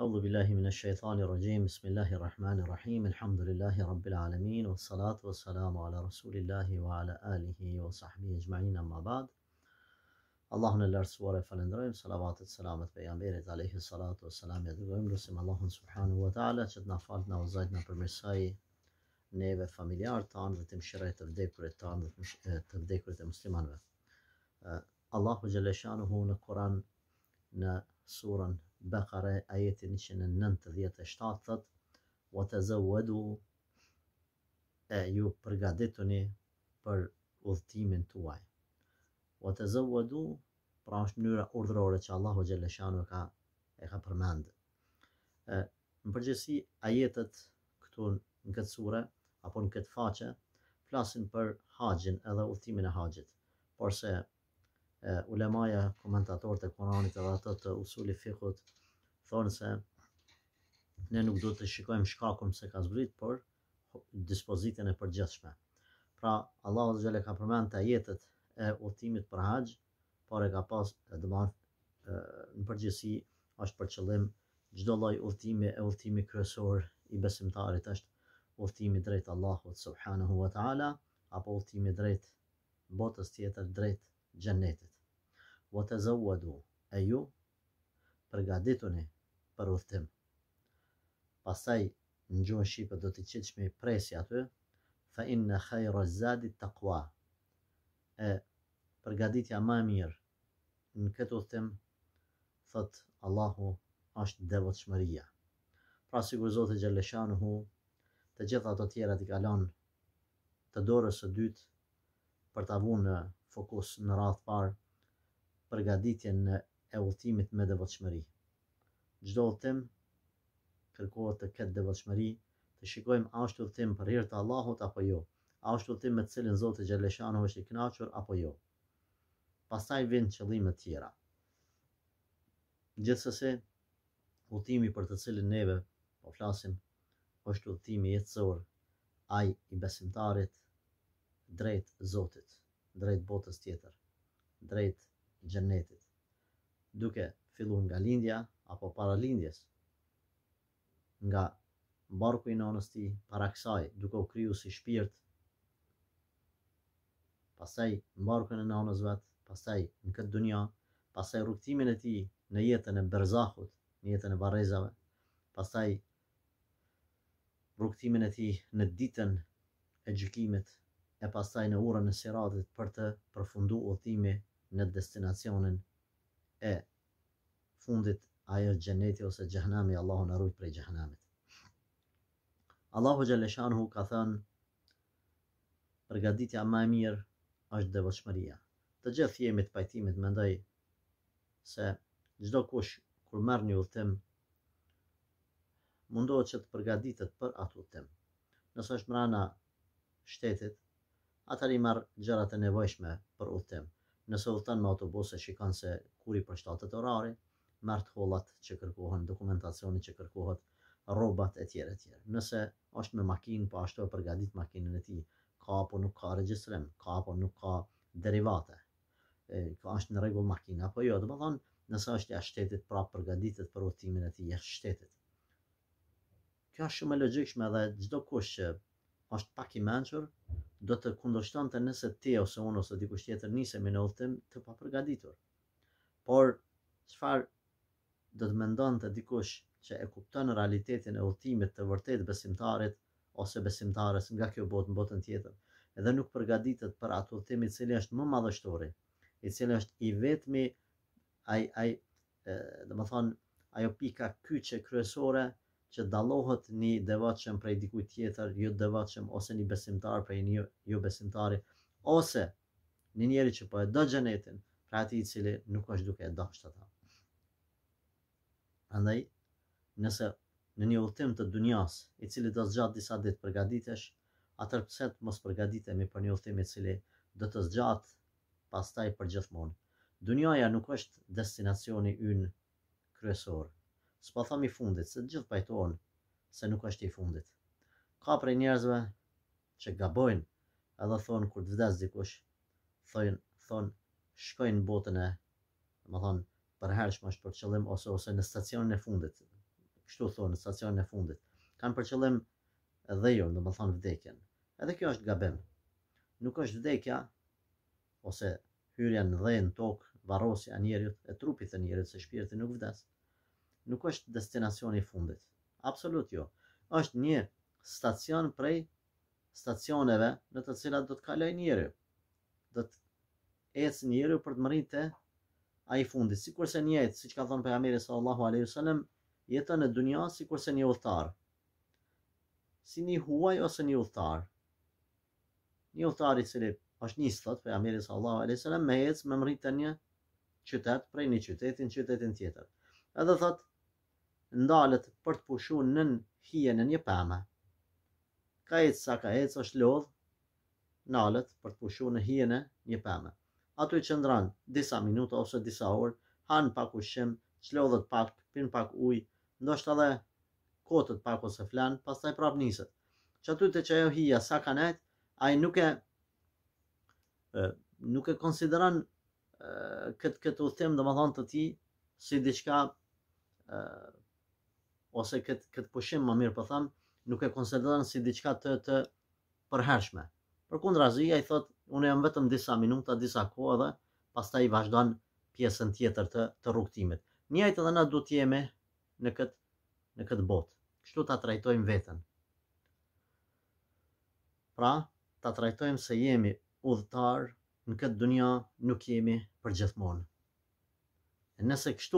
أعوذ بالله من الشيطان الرجيم. بسم الله الرحمن الرحيم. الحمد لله رب العالمين، والصلاة والسلام على رسول الله وعلى آله وصحبه أجمعين. أما بعد. Allahun e lartësuar e falenderojmë, salavatet selamet pejgamberit alayhi salatu wassalam, ja dërgojmë lutim Allahun subhanahu wa taala që të na falë, na udhëzojë, na përmirësoj neve, familjarët tanë dhe të mëshirojë të vdekurit tanë dhe të vdekurit e muslimanëve. Allahu xhaleshanuhu në Kur'an në surën Bekare ajetin 197 thot: "Wa tazawwadu", ju përgatituni për udhëtimin tuaj. Wa tazawwadu, pra është mënyra urdhërore që Allahu xhaleshanu e ka përmend. Në përgjithësi ajetet këtu në këtë sure apo në këtë faqe flasin për haxhin edhe udhëtimin e haxhit, por se ulemaja, komentatorët e Kuranit edhe ato të usuli fiqhut thonë se ne nuk duhet të shikojmë shkakun se ka zbrit, por dispozitën e përgjithshme. Pra Allahu xhale ka përmend ajetet e udhëtimit për haxh, por e ka pas në përgjithësi është për qëllim çdo lloj udhëtimi, udhëtimi kryesor i besimtarit është udhëtimi drejt Allahut subhanahu wa taala apo udhëtimi drejt botës tjetër, drejt xhennetit. Wa tazawwadu, ju përgatituni për udhëtim. Pastaj në gjuhën shqipe do të qitshmi presi aty, fa inna khayra zadi taqwa. Përgatitja më e mirë në këtë udhëtim, thot Allahu, është devotshmëria. Pra sikur Zoti xhaleshanuhu të gjitha ato tjerat i ka lënë të dorës së dytë për ta vënë në fokus në radhë parë përgatitjen e udhëtimit me devotshmëri. Çdo udhëtim kërkohet të ketë devotshmëri, të shikojmë a është udhëtim për hir të Allahut apo jo, a është udhëtim me të cilin Zoti xhaleshanuhu është i kënaqur apo jo. Pastaj vijnë qëllimet tjera. Gjithsesi, udhëtimi për të cilin neve po flasim është udhëtimi jetësor, ai i besimtarit drejt Zotit, drejt botës tjetër, drejt xhennetit, duke filluar nga lindja apo para lindjes, nga barku i nonës tij, para kësaj duke u kriju si shpirt, pastaj barkun e nonës vet, pastaj në këtë dunja, pastaj rrugtimin e tij në jetën e berzahut, në jetën e varrezave, pastaj rrugtimin e tij në ditën e gjykimit, e pastaj në urën e siratit për të përfunduar udhëtimi në destinacionin e fundit, ajo xheneti ose xhehenami. Allahu na ruaj prej xhehenamit. Allahu xhaleshanuhu ka thënë përgatitja më e mirë është devotshmëria. Të gjithë jemi të pajtimit, mendoj se çdo kush kur merr një udhëtim mundohet që të përgatitet për atë udhëtim. Nëse është mbrana shtetit, atëherë i marr gjërat e nevojshme për udhëtim. Nëse udhëton me autobus e shikon se kur i përshtatet orari, merr hollat që kërkohen, dokumentacionin që kërkohet, rrobat e tjera e tjera. Nëse është me makinë, po ashtu e përgatit makinën e tij, ka apo nuk ka regjistrim, ka apo nuk ka derivate, ka është në rregull makina apo jo. Domethënë, nëse është jashtë shtetit, prapë përgatitet për udhëtimin e tij jashtë shtetit. Kjo është shumë e logjikshme dhe çdo kush që është pak i mençur do të kundërshtonte nëse ti ose unë ose dikush tjetër nisemi në udhëtim të papërgatitur. Por çfarë do të mendonte dikush që e kupton realitetin e udhëtimit të vërtet besimtarit ose besimtares nga kjo botë në botën tjetër, edhe nuk përgatitet për atë udhëtim i cili është më madhështori, i cili është i vetmi domethënë ajo pika kyçe kryesore që dallohet një devotshëm prej dikujt tjetër, jo devotshëm, ose një besimtar prej një jo besimtari, ose një njeri që po e do xhenetin prej atij i cili nuk është duke e dashur ata. Andaj, nëse në një udhëtim të dunjas, i cili do zgjat disa ditë përgatitesh, atëherë pse të mos përgatitemi për një udhëtim i cili do të zgjat pastaj për gjithmonë. Dunjaja nuk është destinacioni ynë kryesor. S'po them i fundit, se të gjithë pajtohen se nuk është i fundit. Ka prej njerëzve që gabojnë edhe thonë kur të vdes dikush, thonë shkojnë në botën e, domethënë, përhershme është për qëllim ose në stacionin e fundit. kështu thonë, stacionin e fundit. Kanë për qëllim dhejun, do më thonë vdekjen. Edhe kjo është gabim. Nuk është vdekja, ose hyrja në dhejën tokë, varrosja e njerit, e trupit të njerit, se shpirti nuk vdes. Nuk është destinacioni i fundit. Absolut jo. Është një stacion prej stacioneve në të cilat do të kaloj njeriu. Do të ecë njeriu për të mërritë ai fundi. Sikurse njëjtë, siç ka thënë pejgamberi sallallahu alaihi wasallam, jeton në dunja sikurse një udhëtar. Si një huaj ose një udhëtar. Një udhëtar i cili është nis, thot pejgamberi sallallahu alaihi wasallam, me ecë me mërritë një qytet prej një qytetin tjetër. Edhe thot ndalet për të pushuar nën hijen e një pemë. Ka ecë sa ka ecë, është lodh, ndalet për të pushuar në hijen e një pemë. Aty qëndron disa minuta ose disa orë, han pak ushqim, çlodhet pak, pin pak ujë, ndoshta edhe kotet pak ose flan, pastaj prap niset. Që aty te që ajo hija sa ka nejt, ai nuk e konsideron këtë udhtim, domethënë të tij si diçka ose këtë pushim, më mirë po them, nuk e konsideron si diçka të përhershme. Përkundrazi, ai thot, unë jam vetëm disa minuta, disa kohë, dhe pastaj vazhdon pjesën tjetër të rrugtimit. Njëjtë edhe na duhet jemi në këtë botë. Kështu ta trajtojmë veten. Pra, ta trajtojmë se jemi udhëtar në këtë dunja, nuk jemi për gjithmonë. E nëse kështu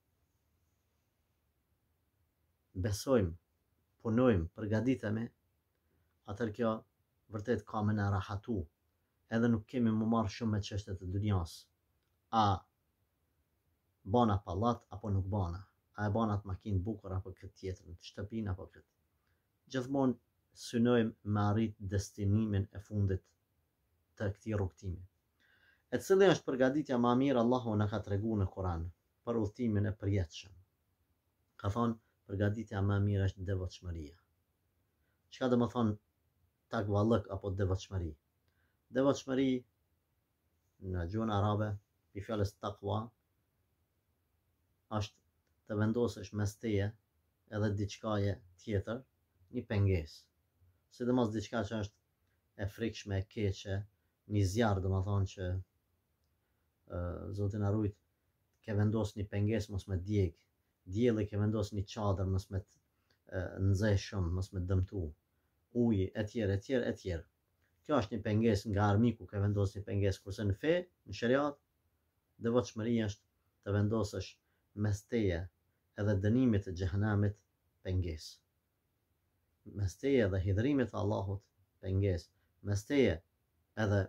besojmë, punojmë, përgatitemi, atëherë kjo vërtet ka me na rahatu, edhe nuk kemi më marrë shumë me çështjet e dunjas. A bana pallat apo nuk bana? A e bana të makinë bukur apo këtë tjetër, shtëpinë apo këtë? Gjithmonë synojmë me arrit destinimin e fundit të këtij rrugtimi. E cili është përgatitja më e mirë, Allahu na ka treguar në Kur'an për udhtimin e përjetshëm. Ka thonë, përgatitja më e mirë është devotshmëria. Çka do të thonë takvallëk apo devotshmëri? Devotshmëri në gjuhën arabe, i fjalës takwa, është të vendosësh mes teje edhe diçkaje tjetër një pengesë. Sidomos diçka që është e frikshme, e keqe, një zjarr, do të thonë që Zoti na rujt, ke vendos një pengesë mos me djeg, dielli ke vendos një çadër mos me nxeh shumë, mos me dëmtu, uji etj. Kjo është një pengesë nga armiku, ke vendos një pengesë, kurse në fe, në shariat, devotshmëria është të vendosësh mes teje edhe dënimit të xhehenamit pengesë. Mes teje dhe hidhrimit të Allahut pengesë. Mes teje edhe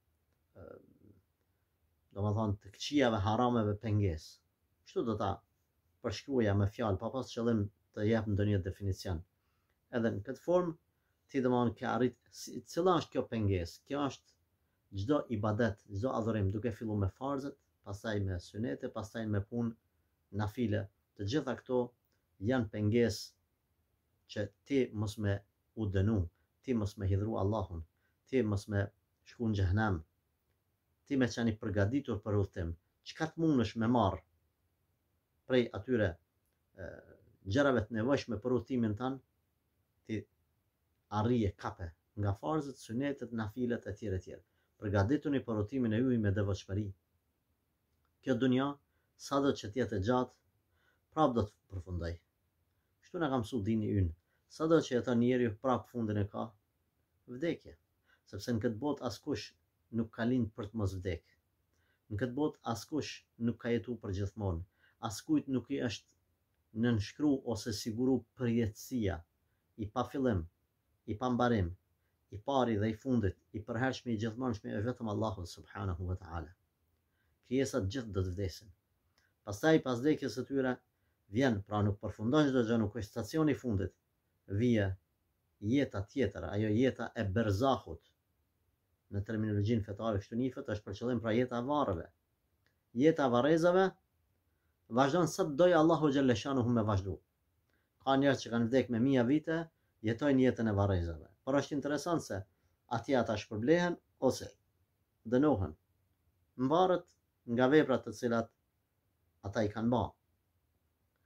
domethënë të këqijave harameve pengesë. Kështu do ta përshkruaja me fjalë, pa pas qëllim të jap ndonjë definicion. Edhe në këtë formë ti domethënë ke arrit cila është kjo pengesë. Kjo është çdo ibadet, çdo adhurim, duke filluar me farzet, pastaj me sunete, pastaj me punë nafile. Të gjitha këto janë pengesë që ti mos me u dënu, ti mos me hidhru Allahun, ti mos me shku në xhehenam, ti me qenë i përgatitur për udhtim. Çka të mundesh me marr prej atyre gjërave të nevojshme për udhtimin tënd, ti arrije kape nga farzët, sunetet, nafilet etj. Përgatituni për udhtimin e juaj me devotshmëri. Kjo dunja, sado që të jetë e gjatë, prap do të përfundoj. Kështu na ka mësuar dini ynë. Sado që jeton njeriu, prap fundin e ka vdekje. Sepse në këtë botë askush nuk ka lind për të mos vdek. Në këtë botë askush nuk ka jetu për gjithmonë. Askujt nuk i është nënshkru ose siguru përjetësia, i pa fillim, i pa mbarim, i pari dhe i fundit, i përhershmi, i gjithmonshmi, është vetëm Allahu subhanahu wa ta'ala. Krijesat gjithë do të vdesin. Pastaj pas vdekjes së tyre vjen, pra nuk përfundon çdo gjë, nuk është stacioni i fundit. Vije jeta tjetër, ajo jeta e berzahut. Në terminologjinë fetare kështu njihet, është për qëllim pra jeta e varreve. Jeta e varrezave vazhdon sa të dojë Allahu xhalla shanuhu me vazhdu. Ka njerëz që kanë vdekur me 1000 vite, jetojnë jetën e varrezave. Por është interesant se atje ata shpërblehen ose dënohen. Mvaret nga veprat të cilat ata i kanë bërë.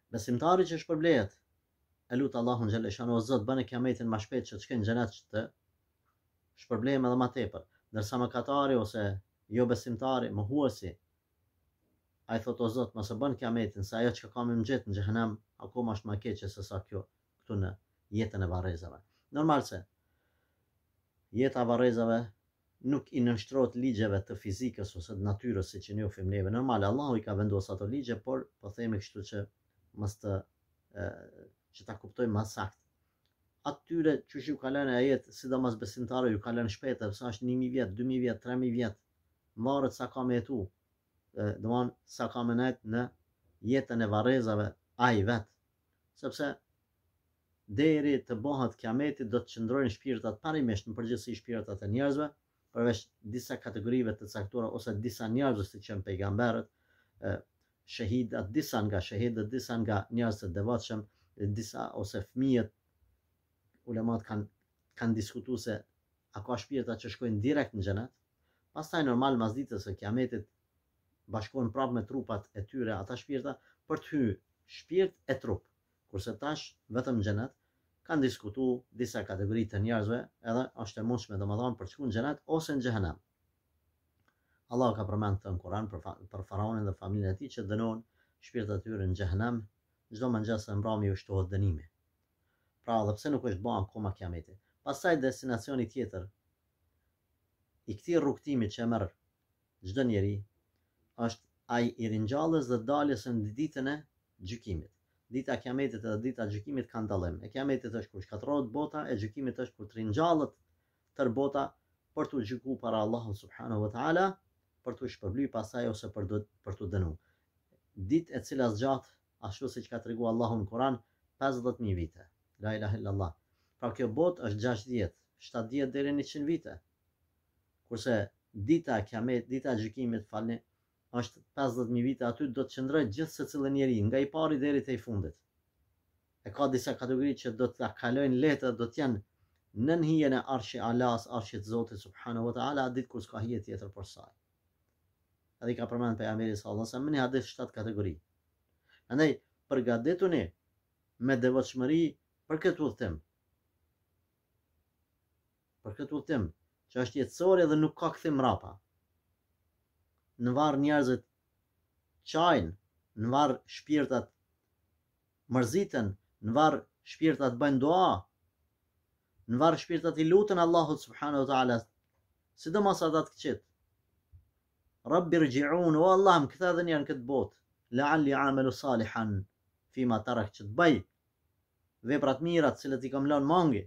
Besimtari që shpërblehet e lutë Allahun xhalla shanu o Zot bënë kiametin më shpejt që të shkojnë në xhenet që të shpërblehen edhe më tepër. Ndërsa mëkatari ose jo besimtari, mohuesi, ai thotë o Zot mos e bën kiametin se ajo që kam më gjet në xhenem akoma është më e keqe se sa kjo këtu në jetën e varrezave. Normal se jeta e varrezave nuk i nënshtrohet ligjeve të fizikës ose të natyrës siç e njohim neve. Normal Allahu i ka vendosur ato ligje, por po themi kështu që mos të që ta kuptojmë më saktë. Atyre që ju kalon e jetë, sidomos besimtarëve ju kalon shpejt, sa është 1000 vjet, 2000 vjet, 3000 vjet, marrët sa ka me jetu, domthon sa ka me net në jetën e varrezave ai vet, sepse deri të bëhet kiameti do të qëndrojnë shpirtat parimisht në përgjithësi shpirtat e njerëzve, përveç disa kategorive të caktuara ose disa njerëzve si që janë pejgamberët, shahidat, disa nga shahidët, disa nga njerëzit e devotshëm, disa ose fëmijët. Ulemat kanë diskutuar se a ka shpirta që shkojnë direkt në xhenet. Pastaj normal mas ditës së kiametit bashkohen prapë me trupat e tyre ata shpirta për të hyrë shpirt e trup. Kurse tash vetëm në xhenet kanë diskutuar disa kategori të njerëzve, edhe është e mundshme domethënë për të shkuar në xhenet ose në xhehenem. Allah ka përmendur në Kur'an për faraonin dhe familjen e tij që dënohen shpirtat e tyre në xhehenem çdo mëngjes së mbrëmje u shtohet dënimi. Pra edhe pse nuk është bën akoma kiameti. Pastaj destinacioni tjetër i këtij rrugtimi që merr çdo njeri është ai i ringjallës dhe daljes në ditën e gjykimit. Dita e kiametit dhe dita e gjykimit kanë dallim. E kiametit është kur shkatërrohet bota, e gjykimit është kur të ringjallet tër bota për t'u gjykuar para Allahut subhanahu wa taala, për t'u shpërblyr pastaj ose për t'u dënuar. Ditë e cila zgjat ashtu siç ka treguar Allahu në Kur'an 50000 vite. La ilaha illallah. Pra kjo botë është 60, 70 deri në 100 vite. Kurse dita e kiamet, dita e gjykimit, falni, është 50000 vite, aty do të qëndrojë gjithë secili njeri, nga i pari deri te i fundit. E ka disa kategori që do të kalojnë lehtë, do të janë nën hijen e Arshi Alas, Arshit Zotit subhanahu wa taala, ditë kur s'ka hije tjetër për saj. Edhe ka përmendur pejgamberi sallallahu alajhi wasallam në hadith 7 kategori. Andaj përgatituni me devotshmëri për këtë udhtim. Për këtë udhtim që është jetësor dhe nuk ka kthim mrapa. Në varr njerëzit qajnë, në varr shpirtat mërziten, në varr shpirtat bëjnë dua, në varr shpirtat i lutën Allahut subhanahu wa taala, sidomos ata të këqit. Rabbi rji'un, o Allah, më kthe edhe një herë në këtë botë, la'alli a'malu salihan fima tarak, që të bëj veprat mira të cilat i kam lënë mangi.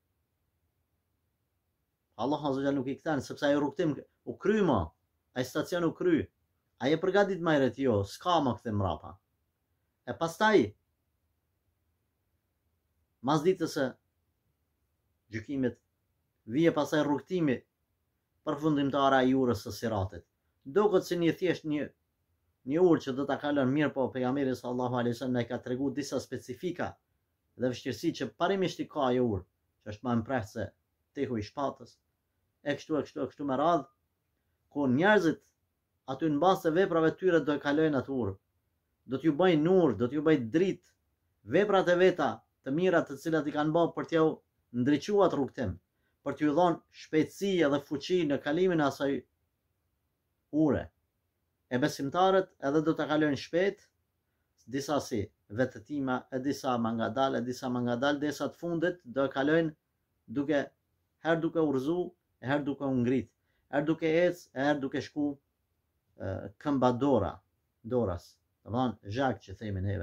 Allah azza jalla nuk i kthen sepse ai rrugtim u kry më, ai stacion u kry. Ai e përgatit më herët, jo, s'ka më kthim mrapa. E pastaj mas ditës së gjykimit vije pastaj rrugtimi përfundimtar i urës së Siratit. Duket si një thjesht një urë që do ta kalon mirë, po pejgamberi sallallahu alaihi wasallam na ka treguar disa specifika dhe vështirësi që parimisht i ka ajo urë, që është më mprehtë se tehu i shpatës, e kështu me radhë, ku njerëzit aty në bazë të veprave tyre do e kalojnë atë urë, do t'ju bëjnë nur, do t'ju bëjnë dritë, veprat e veta të mira të cilat i kanë bërë për t'ju ndriçuar rrugtim, për t'ju dhënë shpejtësi edhe fuqi në kalimin e asaj ure. E besimtarët edhe do të kalojnë shpejt, disa si vetëtima, e disa më ngadal, desa të fundit do e kalojnë herë duke urzu, e herë duke u ngrit, herë duke ecë, e herë duke shku këmba doras, domethënë zhak që themi neve.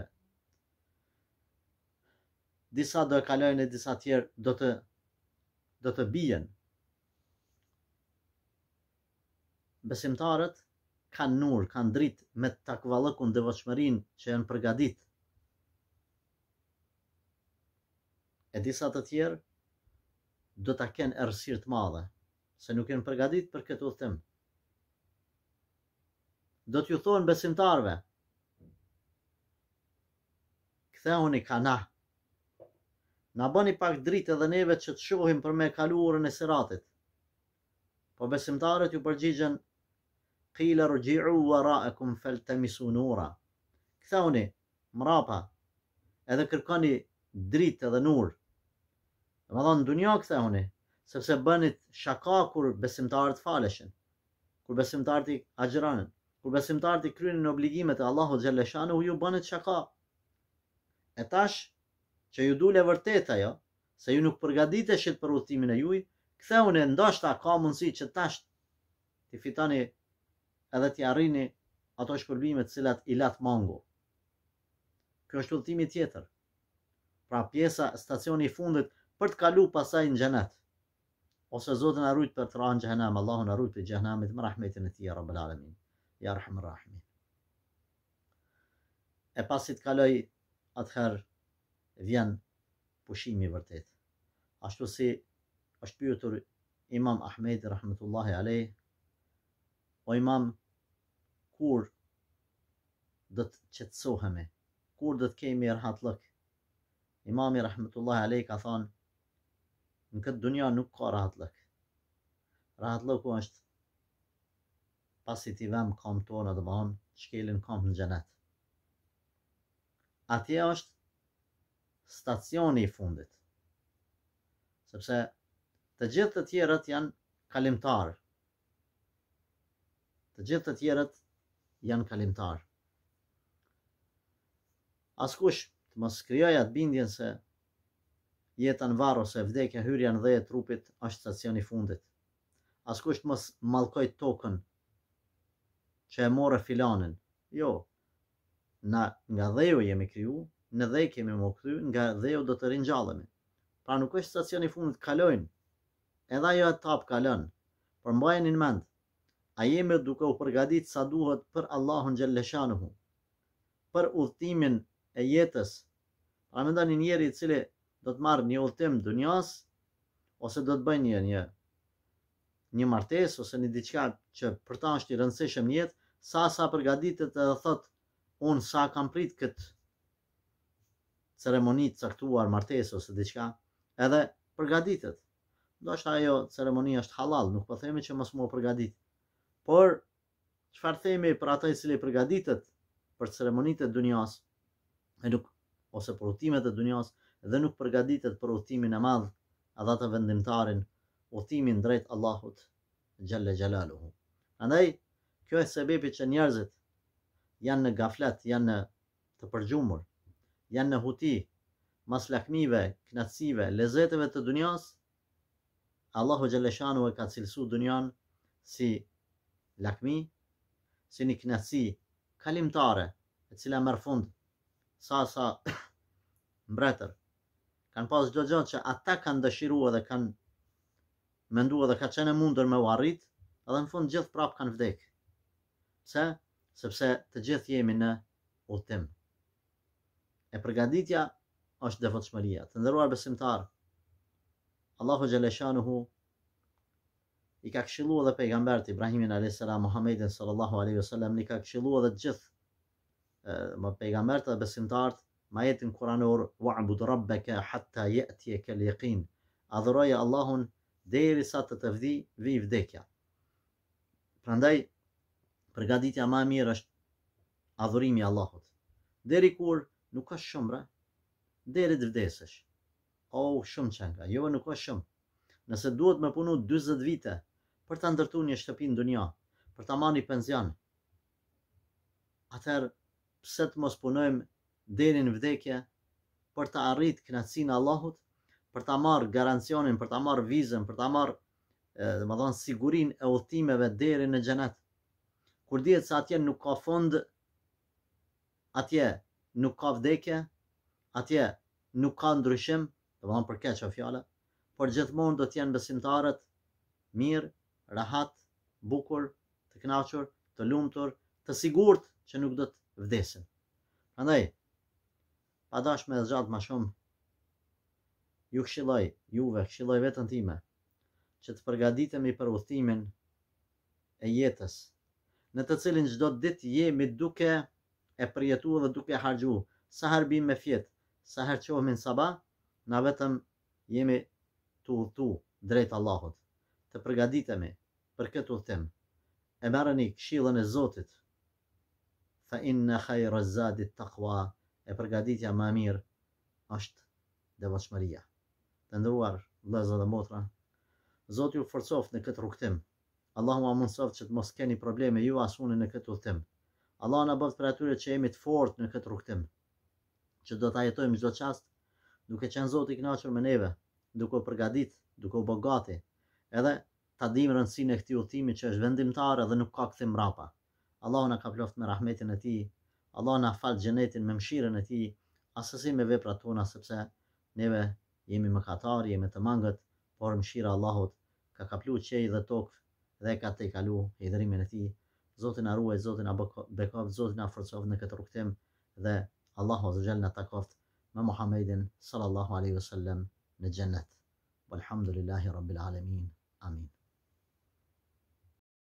Disa do e kalojnë e disa tjerë do të bien. Besimtarët kanë nur, kanë dritë me takvallëkun dhe devotshmërinë që janë përgatit. E disa të tjerë do ta kenë errësirë të madhe, se nuk janë përgatit për këtë udhtim. Do t'ju thonë besimtarve, kthehuni kana, na bëni pak dritë edhe neve që të shohim për me kalu urën e Siratit. Po besimtarët ju përgjigjen, qila rji'u wara'akum faltamisu nura. Kthehuni mrapa edhe kërkoni dritë edhe nur. Më thonë, dunja kthehuni, sepse bënit shaka kur besimtarët faleshin, kur besimtarët i agjëranin, kur besimtarët i kryenin obligimet e Allahu xhalla shanu, ju bënit shaka. E tash që ju dule vërtet ajo, se ju nuk përgatiteshit për udhtimin e juaj, kthehuni, ndoshta ka mundësi që tash t'i fitoni edhe t'i arrini ato shpërbime të cilat i lat mangu. Kjo është udhtimi tjetër. Pra pjesa, stacioni i fundit për të kalu pasaj në xhenet. Ose Zoti na rujt për të rënë në xhenem, Allahu na rujt për xhenemit me rahmetin e tij, ya Rabbul Alamin, ya Arhamur Rahimin. E pasi të kaloj, atëherë vjen pushimi vërtet. Ashtu si është pyetur Imam Ahmedi rahmetullahi alayh, o Imam, kur do të qetësohemi, kur do të kemi rahatlëk? Imami rahmetullahi alayh ka thonë, në këtë dunja nuk ka rahatlëk. Rahatlëku është pasi t'i vëm kam tonë, dhe më shkelin kam në xhenet. Atje është stacioni i fundit. Sepse të gjithë të tjerët janë kalimtar. Të gjithë të tjerët janë kalimtar. Askush të mos krijoj atë bindjen se jeta në varr ose vdekja, hyrja në dhëje e trupit është stacioni i fundit. Askush të mos mallkoj tokën që e morë filanin. Jo, na nga dheu jemi kriju, në dhej kemi më kthy, nga dheu do të ringjallemi. Pra nuk është stacioni i fundit, kalojnë. Edhe ajo etap kalon. Por mbajeni në mend, a jemi duke u përgatit sa duhet për Allahun xhalla shanuhu, për udhtimin e jetës? Pra mendoni njeri i cili do të marrë një udhtim dunjas, ose do të bëjë një martesë ose një diçka që për ta është i rëndësishëm në jetë, sa përgatitet edhe thot, unë sa kam prit këtë ceremoni të caktuar, martesë ose diçka, edhe përgatitet. Ndoshta ajo ceremoni është halal, nuk po themi që mos më përgatit. Por çfarë themi për atë i cili përgatitet për ceremonitë e dunjas, ose për udhtimet e dunjas, dhe nuk përgatitet për udhtimin e madh, edhe atë vendimtarin, udhtimin drejt Allahut xhalla xhalaluhu. Andaj kjo është sebebi që njerëzit janë në gaflet, janë në të përgjumur, janë në huti, mas lakmive, knatësive, lezeteve të dunjas. Allahu xhalla shanu e ka cilësu dunjan si lakmi, si një knatësi kalimtare, e cila merr fund sa mbretër kanë pas çdo gjë që ata kanë dëshiruar dhe kanë menduar dhe ka qenë mundur me u arrit, edhe në fund gjithë prap kanë vdek. Pse? Sepse të gjithë jemi në udhtim. E përgatitja është devotshmëria. Të nderuar besimtar, Allahu xhalla shanuhu i ka këshilluar edhe pejgambert Ibrahimin alayhis salam, Muhammedin sallallahu alaihi wasallam, i ka këshilluar edhe të gjithë pejgamberët dhe besimtarët me ajetin kuranor, wa'bud rabbaka hatta ya'tiyaka al-yaqin. Adhuroje Allahun derisa të vi vdekja. Prandaj përgatitja më e mirë është adhurimi i Allahut. Deri kur nuk është shumë, deri të vdesësh. Shumë çanga, jo nuk është shumë. Nëse duhet me punu 40 vite për ta ndërtuar një shtëpi në dunja, për ta marrë një penzion, atëherë pse të mos punojmë deri në vdekje për të arritur kënaqësinë e Allahut, për ta marrë garancionin, për ta marrë vizën, për ta marrë, domethënë, sigurinë e udhtimeve deri në xhenet. Kur dihet se atje nuk ka fund, atje nuk ka vdekje, atje nuk ka ndryshim, domethënë për keq fjalë, por gjithmonë do të jenë besimtarët mirë, rahat, bukur, të kënaqur, të lumtur, të sigurt që nuk do të vdesin. Prandaj, pa dashur me zgjat më shumë, këshilloj veten time që të përgatitemi për udhtimin e jetës, në të cilin çdo ditë jemi duke e përjetuar dhe duke harxhuar. Sa herë bim me fjet, sa herë qohemi në sabah, na vetëm jemi të udhtu drejt Allahut, të përgatitemi për këtë udhtim. E merrni këshillën e Zotit, fa inna khayra zadi taqwa, e përgatitja më e mirë është devotshmëria. Të nderuar vëllezër dhe motra, Zoti ju forcoft në këtë rrugtim. Allahu ma mundsoft që të mos keni probleme ju as unë në këtë udhtim. Allah na bëft për atyre që jemi të fortë në këtë rrugtim, që do ta jetojmë çdo çast duke qenë Zoti i kënaqur me neve, duke u përgatit, duke u bë gati, edhe ta dimë rëndësinë e këtij udhëtimi që është vendimtar dhe nuk ka kthim mrapa. Allahu na kaploft me rahmetin e tij. Allah na fal xhenetin me mëshirën e tij, asesi me veprat tona, sepse neve jemi mëkatarë, jemi të mangët, por mëshira e Allahut ka kaplu qiell dhe tokë dhe ka tejkalu hidhrimin e tij. Zoti na ruaj, Zoti na bekoft, Zoti na forcoft në këtë rrugtim dhe Allahu azza jall na takoft me Muhammedin sallallahu alaihi wasallam në xhennet. Walhamdulillahi rabbil alamin. Amin.